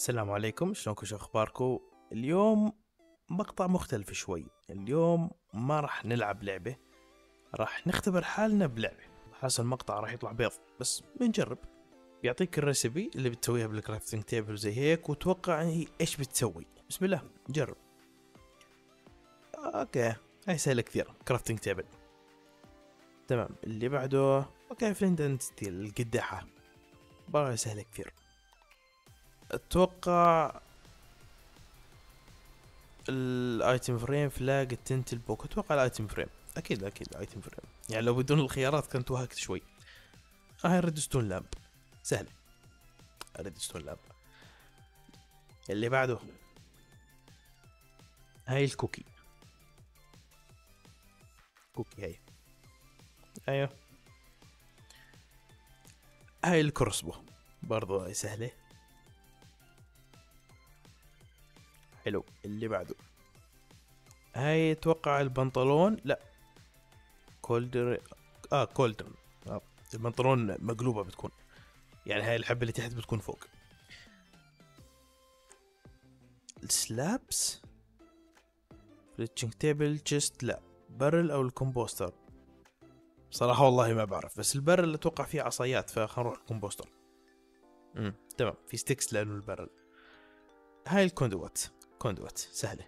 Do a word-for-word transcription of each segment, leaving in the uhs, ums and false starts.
السلام عليكم، شلونكم؟ شو اخباركم؟ اليوم مقطع مختلف شوي. اليوم ما راح نلعب لعبة، راح نختبر حالنا بلعبة. حاسس المقطع راح يطلع بيض، بس بنجرب. بيعطيك الريسبي اللي بتسويها بالكرافتنج تيبل وزي هيك، وتوقع هي ايش بتسوي. بسم الله نجرب. اوكي، هاي سهلة كثير. كرافتنج تيبل تمام. اللي بعده اوكي، فلينت اند ستيل، القداحة برا سهلة كثير. اتوقع الايتم فريم، فلاج، التنتل بوك. اتوقع الايتم فريم، اكيد اكيد الايتم فريم. يعني لو بدون الخيارات كنت وهكت شوي. هاي الريدستون لامب سهله. الريدستون لامب اللي بعده، هاي الكوكي. كوكي هاي. ايوه، هاي الكروسبو برضو هاي سهله. حلو. اللي بعده، هاي اتوقع البنطلون. لا، كولدر. اه كولدرن. آه. البنطلون مقلوبه بتكون، يعني هاي الحبه اللي تحت بتكون فوق. السلابس، فليتشنج تيبل، تشست. لا، بارل او الكمبوستر. صراحة والله ما بعرف، بس البارل اللي اتوقع فيه عصايات، فخلنا نروح الكمبوستر. امم تمام، في ستيكس لانه البارل. هاي الكوندوت. كوندوت سهلة.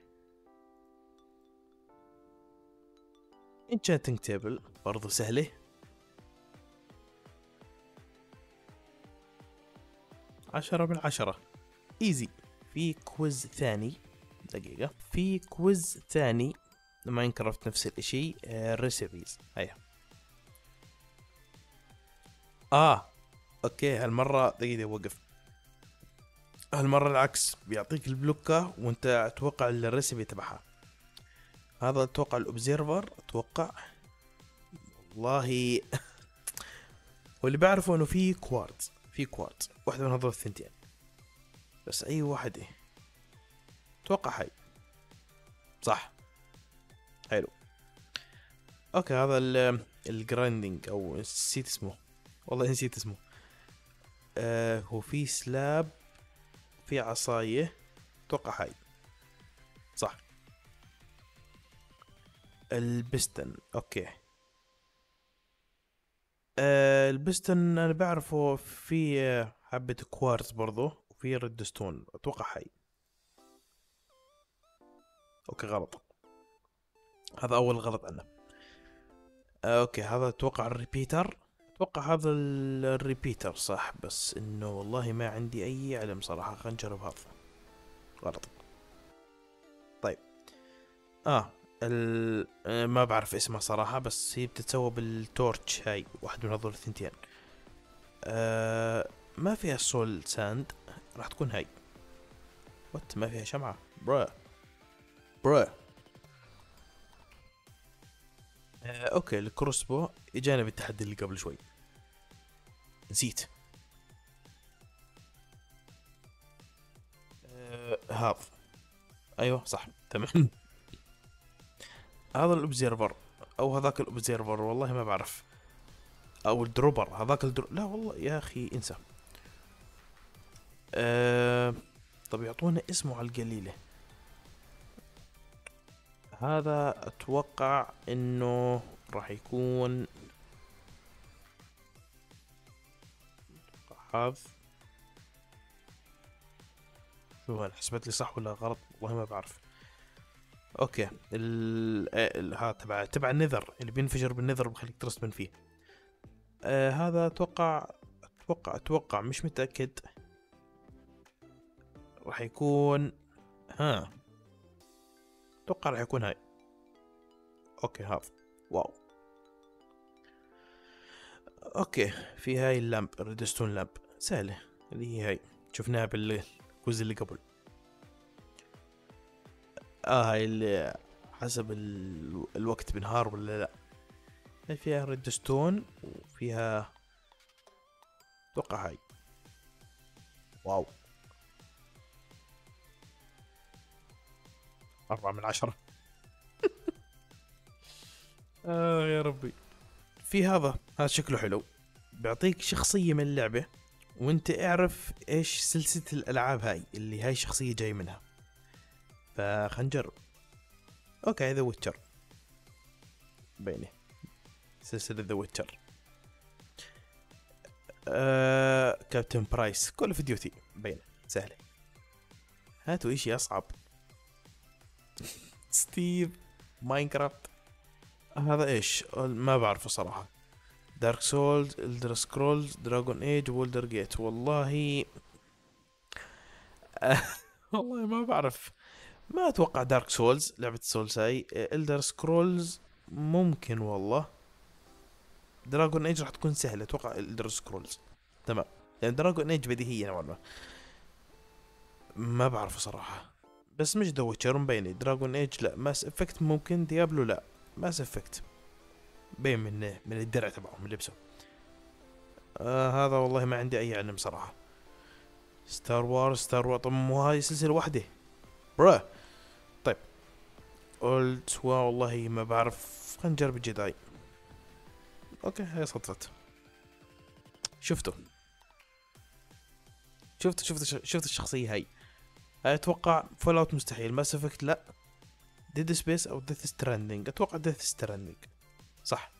انشانتنج تيبل برضو سهلة. عشرة من عشرة، ايزي. في كويز ثاني، دقيقة، في كويز ثاني ماينكرافت نفس الاشي. ريسيبيز هيا. اه اوكي، هالمرة دقيقة وقف. هالمرة العكس، بيعطيك البلوكة وانت اتوقع الريسيبي تبعها. هذا اتوقع الاوبزيرفر، اتوقع والله. واللي بعرفه انه في كوارتز، في كوارتز واحدة من هذول الثنتين، بس اي واحدة. اتوقع هاي صح. حلو. اوكي، هذا الجرايندينج، او نسيت اسمه، والله نسيت اسمه. آه هو في سلاب، في عصاية. اتوقع هاي صح. البستن اوكي. آه البستن انا بعرفه في آه، حبة كوارتز برضو، وفي ريدستون. اتوقع هاي. اوكي غلط، هذا اول غلط عندنا. آه اوكي، هذا اتوقع الريبيتر. اتوقع هذا ال- الريبيتر صح، بس انه والله ما عندي اي علم صراحة. خلينا نجرب هذا. غلط. طيب. اه ال... آه، ما بعرف اسمها صراحة، بس هي بتتسوى بالتورتش. هاي واحد من هذول الثنتين. آه ما فيها سول ساند، راح تكون هاي. وات، ما فيها شمعة. برا برا. آه اوكي، الكروسبو اجانا بالتحدي اللي قبل شوي، نسيت. آه هذا. ايوه صح تمام. هذا الاوبزيرفر، او هذاك الاوبزيرفر، والله ما بعرف. او الدروبر، هذاك الدرو... لا والله يا اخي انسى. أه... طب يعطونا اسمه على القليلة. هذا اتوقع انه راح يكون هذا. شو هل حسبت لي صح ولا غلط؟ والله ما بعرف. اوكي، ال ال- هذا تبع تبع النذر، اللي بينفجر بالنذر بخليك ترسبن فيه. آه هذا اتوقع اتوقع اتوقع مش متأكد. راح يكون، ها، اتوقع راح يكون هاي. اوكي هذا. واو. اوكي، في هاي اللامب، الريدستون لامب سهلة، اللي هي هاي شفناها بالكوز اللي قبل. اه هاي اللي حسب ال... الوقت بنهار ولا لا. هاي فيها ريدستون وفيها، اتوقع هاي. واو، أربعة من عشرة. آه يا ربي. في هذا، هذا شكله حلو، بيعطيك شخصية من اللعبة، وانت اعرف ايش سلسلة الالعاب هاي اللي هاي الشخصية جاي منها، فخلينا نجرب. اوكي ذا ويتشر بيني، سلسلة ذا ويتشر. أه... كابتن برايس كول اوف ديوتي بينه، سهلة. هاتوا اشي اصعب. ستيف ماينكرافت. هذا ايش؟ ما بعرفه صراحة. دارك سولز، الدر سكرولز، دراجون ايج، وولدر جيت. والله والله ما بعرف. ما اتوقع دارك سولز، لعبة سولز هاي. الدر سكرولز ممكن والله. دراجون ايج راح تكون سهلة، اتوقع الدر سكرولز. تمام، لان دراجون ايج بديهية نوعا ما. ما بعرف صراحة، بس مش ذا ويتشر مبيني. دراجون ايج لا، ماس افكت ممكن، ديابلو لا. ماس افكت بين من من الدرع تبعهم من لبسه. آه هذا والله ما عندي اي علم صراحة. ستار وارز، ستار وارز، طب مو هاي سلسلة واحدة برا. طيب قلت والله ما بعرف، خلينا نجرب الجداي. اوكي هاي صدفت. شفته شفت شفت شفت الشخصية هاي. هاي اتوقع فول اوت مستحيل، ماس افكت لا، ديد سبيس او ديث ستراندنج. اتوقع ديث ستراندنج صح.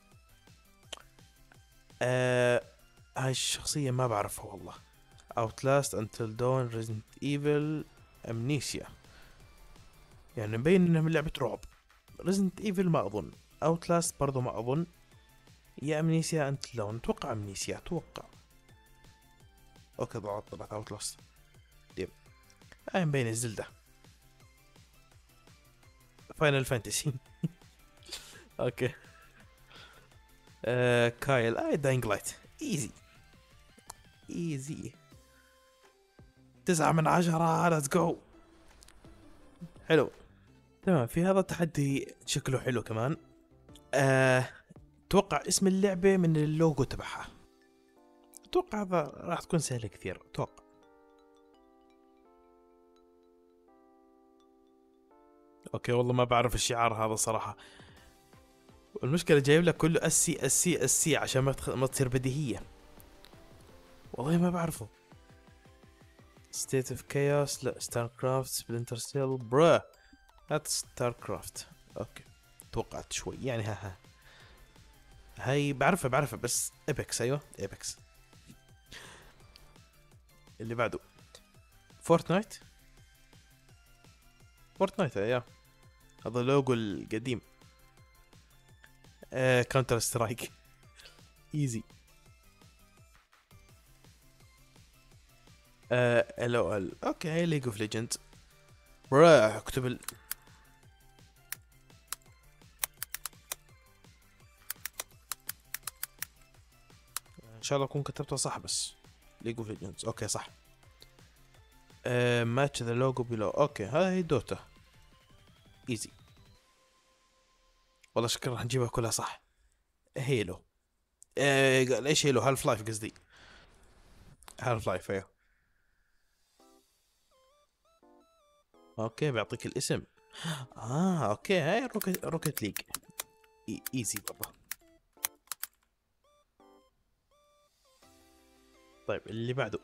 آه هاي الشخصية ما بعرفها والله. اوتلاست، انتل دون، ريزنت ايفل، امنيسيا. يعني مبين انها من لعبة رعب. ريزنت ايفل ما اظن، اوتلاست برضو ما اظن، يا امنيسيا انتل دون. اتوقع امنيسيا، اتوقع. اوكي ضغط طلعت اوتلاست. ديب هاي مبين الزلدة. فاينل فانتسي. اوكي. آه كايل، اي داينج لايت. ايزي ايزي. تسعة من عشرة، ليتس جو. حلو. تمام، في هذا التحدي شكله حلو كمان. آه توقع اسم اللعبة من اللوجو تبعها. اتوقع هذا راح تكون سهلة كثير، اتوقع. اوكي والله ما بعرف الشعار هذا صراحة. المشكلة جايب لك كله اس سي اس سي اس سي عشان ما تخ... ما تصير بديهية. والله ما بعرفه. ستيت اوف كايوس لا، ستار كرافت، سبلنتر سيل برا. هات ستار كرافت. اوكي توقعت شوي يعني. ها ها هاي بعرفها بعرفها بس ايبكس. ايوه ايبكس. اللي بعده فورتنايت. فورتنايت يا، هذا اللوجو القديم. آه كونتر سترايك. ايزي. آه ال او ال. اوكي ليج اوف ليجند. برا اكتب ال... ان شاء الله اكون كتبتها صح. بس ليج اوف ليجندز اوكي صح. ماتش ذا لوجو بلو. اوكي هاي دوتا. ايزي. والله شكرا راح نجيبها كلها صح. هيلو. آه ليش هيلو؟ هالف لايف قصدي. هالف لايف ايوه. اوكي بيعطيك الاسم. اه اوكي هاي روكت روكت ليج. إي ايزي والله. طيب اللي بعده.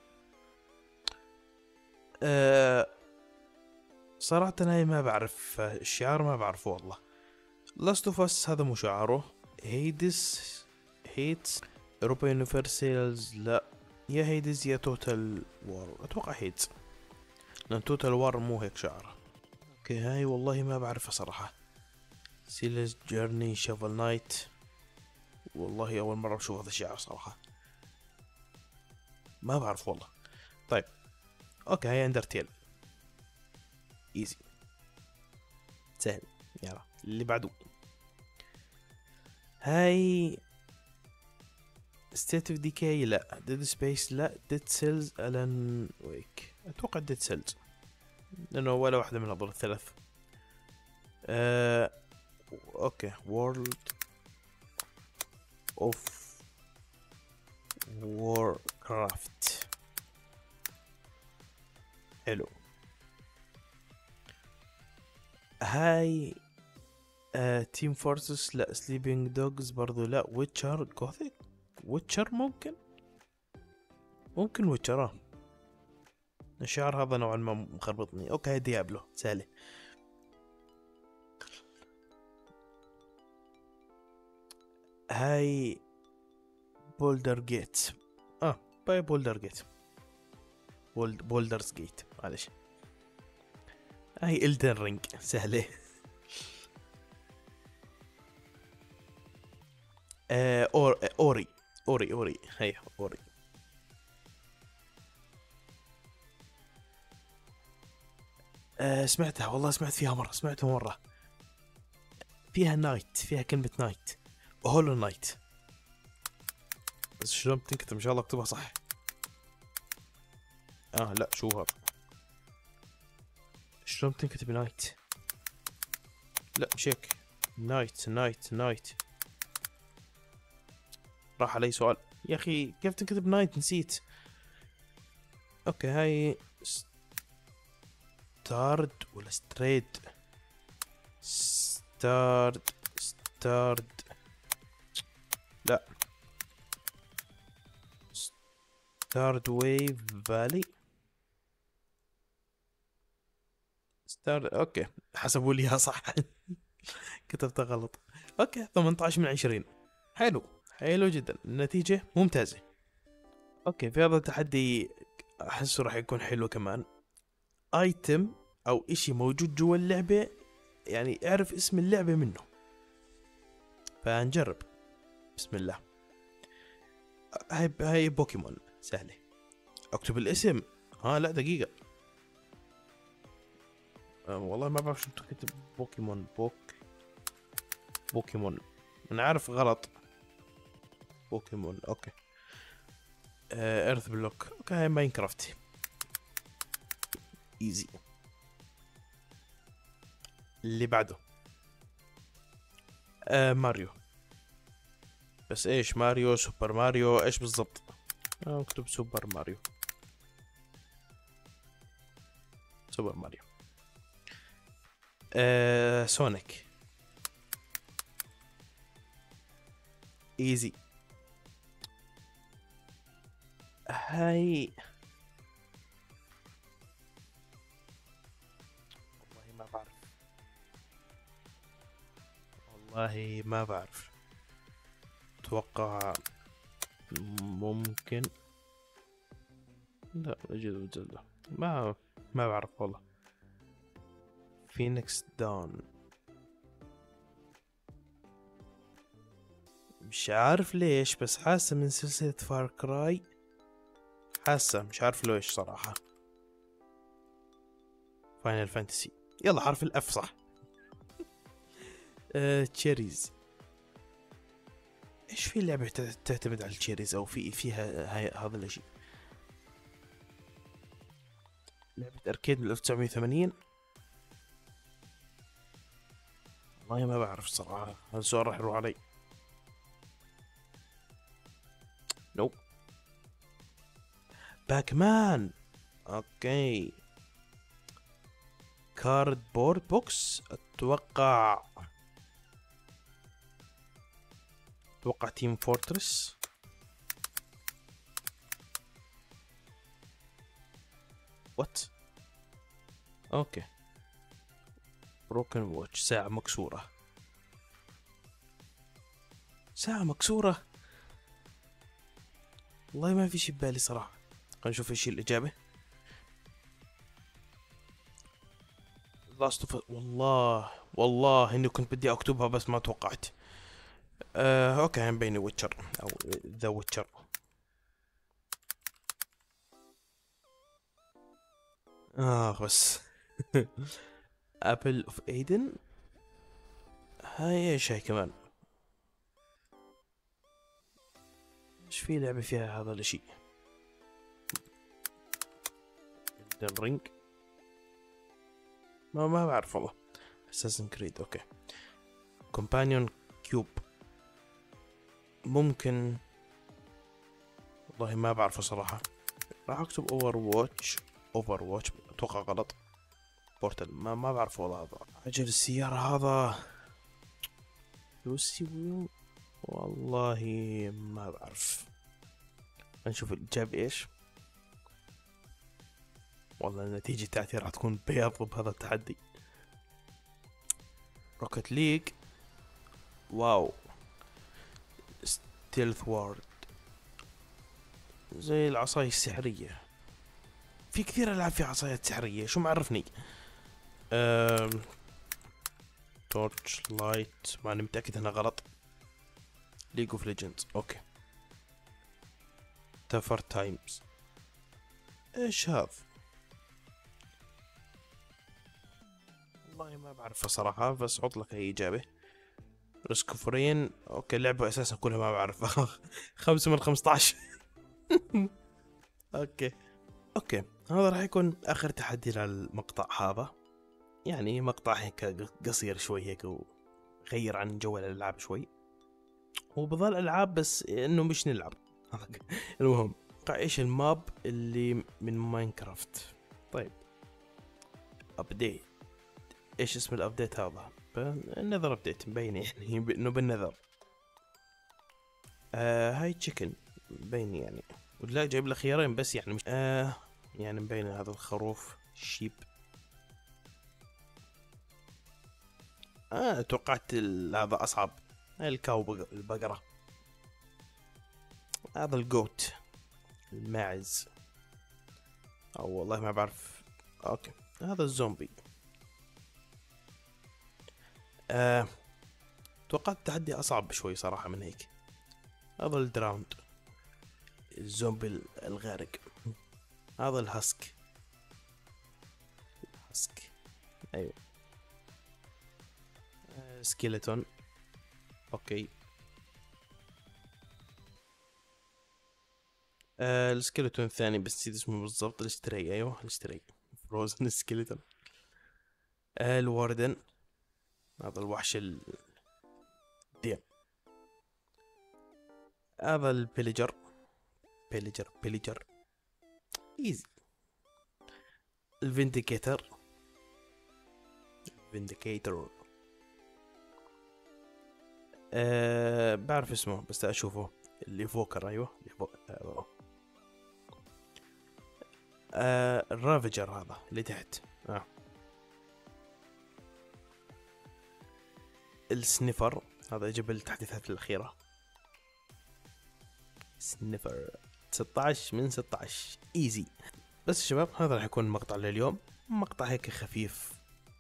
آه صراحة أنا ما بعرف الشعار، ما بعرفه والله. لاست اوف اس هذا مو شعاره. هيدس هيتس اوروبا يونيفرسالز لا، يا هيدز يا توتال وار. اتوقع هيدز، لان توتال وار مو هيك شعره. اوكي هاي والله ما بعرفها صراحة. سيلز جيرني، شافل نايت. والله اول مرة بشوف هذا الشعر صراحة، ما بعرف والله. طيب اوكي هاي اندرتيل. ايزي سهل. يلا اللي بعده. هاي ستيت اوف ديكاي لا، ديد سبيس لا، ديد سيلز الان ويك. اتوقع ديد سيلز لانه ولا واحدة من هذول الثلاث. آه... اوكي وورلد اوف ووركرافت. حلو. هاي آه... تيم فورسس لا، سليبينج دوجز برضو لا، ويتشر جوثيك. ويتشر ممكن ممكن ويتشر. آه. الشعر هذا نوعا ما مخربطني. اوكي ديابلو سهلة. هاي بولدر جيت. اه باي بولدر جيت. بولد بولدرز جيت معلش. هاي إلدن رينج سهلة. آه أور أوري أوري أوري هي أوري. آه سمعتها والله، سمعت فيها مرة، سمعتها مرة. فيها نايت، فيها كلمة نايت. هولو نايت. بس شلون بتنكتب؟ ان شاء الله اكتبها صح. اه لا شو هذا؟ شلون بتنكتب نايت؟ لا مش هيك. نايت نايت نايت. راح علي سؤال يا اخي، كيف تنكتب نايت؟ نسيت. اوكي هاي ستارد ولا ستريد؟ ستارد ستارد لا ستارد ويف فالي. ستارد اوكي حسبوا لي اياها صح. كتبتها غلط. اوكي ثمانية عشر من عشرين. حلو حلو جدا، النتيجة ممتازة. اوكي في هذا التحدي احسه راح يكون حلو كمان. ايتم او اشي موجود جوا اللعبة، يعني اعرف اسم اللعبة منه. فنجرب. بسم الله. هاي هاي بوكيمون سهلة. اكتب الاسم. ها لا دقيقة. أه والله ما بعرف شو تكتب. بوكيمون بوك بوكيمون. انا عارف غلط. بوكيمون اوكي. آه ايرث بلوك. اوكي هاي ماينكرافت. ايزي. اللي بعده. آه ماريو. بس ايش ماريو؟ سوبر ماريو؟ ايش بالضبط؟ آه اكتب سوبر ماريو. سوبر ماريو. آه سونيك. ايزي. هاي والله ما بعرف. والله ما بعرف. اتوقع ممكن. لا اجل وجل. ما ما بعرف والله. فينيكس داون. مش عارف ليش بس حاسة من سلسلة فار كراي. حاسة مش عارف ليش صراحة. فاينل فانتسي. يلا حرف الاف صح. آه، تشيريز. ايش في لعبة تعتمد على التشيريز او في فيها هاي هذا الاشي؟ لعبة اركيد من ألف وتسعمية وثمانين. والله ما بعرف صراحة، هذا السؤال راح يروح علي. نوب. باكمان. اوكي. كارد بورد بوكس. اتوقع اتوقع تيم فورترس. وات. اوكي. بروكن واتش. ساعة مكسورة. ساعة مكسورة. والله ما في شي ببالي صراحة. خلينا نشوف ايش الإجابة. لاست اوف. والله والله اني كنت بدي اكتبها بس ما توقعت. آه اوكي هم بيني ويتشر او ذا ويتشر. اه بس. ابل اوف ايدن. هاي ايش هاي كمان؟ ايش في لعبة فيها هذا الاشي؟ رينج. ما ما بعرف والله. اساسن كريد اوكي. كومبانيون كيوب. ممكن. والله ما بعرفه صراحة. راح اكتب اوفر واتش. اوفر واتش اتوقع غلط. بورتل ما ما بعرف والله. هذا عجل السيارة هذا. لوسي ويل. والله ما بعرف. نشوف الإجابة ايش. والله النتيجة تاعتي راح تكون بيض بهذا التحدي. روكت ليج، واو. ستيلث وارد، زي العصاية السحرية. في كثير العاب في عصايات سحرية، شو معرفني. أم... تورش لايت، ما انا متأكد انها غلط. ليج اوف ليجندز، اوكي. تفر تايمز، ايش هذا؟ والله ما بعرفها صراحة، بس عط لك اي اجابة. ريسكوفرين، اوكي. اللعبة اساسا كلها ما بعرفها. خمسة من خمسة عشر. اوكي اوكي، هذا راح يكون اخر تحدي للمقطع هذا. يعني مقطع هيك قصير شوي هيك، وغير عن جو الالعاب شوي، وبظل العاب بس انه مش نلعب. المهم، ايش الماب اللي من ماينكرافت؟ طيب، ابديت. ايش اسم الابديت هذا؟ النذر ابديت، مبين يعني انه بالنذر. آه هاي تشيكن، مبين يعني. ولا جايب لك خيارين بس يعني مش آه يعني مبين هذا الخروف شيب. اه توقعت هذا اصعب. الكاو، البقرة. هذا الجوت، الماعز، او والله ما بعرف. اوكي، هذا الزومبي. آه توقعت التحدي اصعب شوي صراحة من هيك. هذا الدراوند، الزومبي الغارق. هذا الهاسك، هاسك، ايوه. آه سكيلتون، اوكي. آه السكيلتون الثاني بس نسيت اسمه بالضبط. الستري، ايوه الستري، فروزن سكيلتون. آه الواردن، هذا الوحش ال ديم. هذا البيليجر، بيليجر بيليجر ايزي. الفينديكيتر، فينديكيتر. أه بعرف اسمه بس اشوفه. اللي فوكر، ايوه اللي فوق. أه آه الرافجر، هذا اللي تحت. اه السنيفر، هذا جبل التحديثات الاخيره. سنيفر، ستة عشر من ستة عشر، ايزي. بس شباب، هذا راح يكون المقطع لليوم. مقطع هيك خفيف،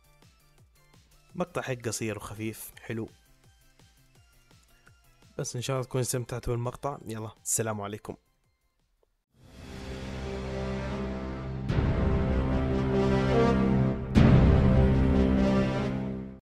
مقطع هيك قصير وخفيف حلو. بس ان شاء الله تكونوا استمتعتوا بالمقطع. يلا، السلام عليكم.